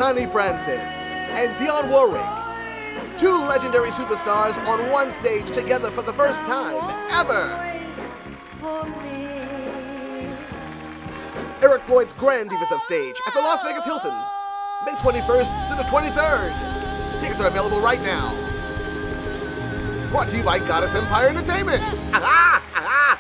Connie Francis and Dionne Warwick, two legendary superstars on one stage together for the first time ever. Eric Floyd's Grand Divas of Stage at the Las Vegas Hilton, May 21st to the 23rd. Tickets are available right now. Brought to you by Goddess Empire Entertainment.